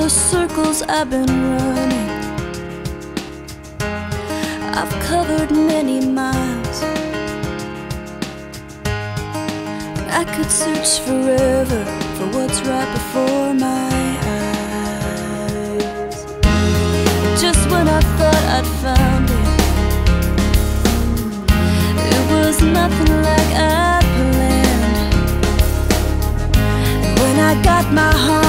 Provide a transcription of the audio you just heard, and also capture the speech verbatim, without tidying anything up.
circles I've been running. I've covered many miles, and I could search forever for what's right before my eyes. Just when I thought I'd found it, it was nothing like I planned. And when I got my heart